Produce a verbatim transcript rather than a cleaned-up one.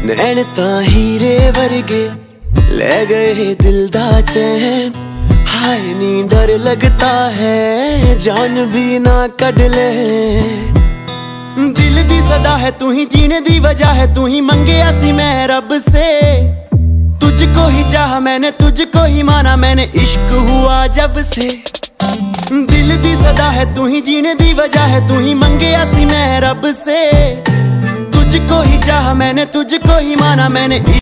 नैन ता हीरे वर्गे ले गए दिल दा चैन। हाय नी डर लगता है जान भी ना कढ ले। दिल दी सदा है तू ही, जीने दी वजह है तू ही, मंगया सी मैं रब से तुझको ही चाहा मैंने, तुझको ही माना मैंने, इश्क हुआ जब से। दिल दी सदा है तू ही, जीने दी वजह है तू ही, मंगया सी मैं रब से तुझको ही चाहा मैंने, तुझको ही माना मैंने।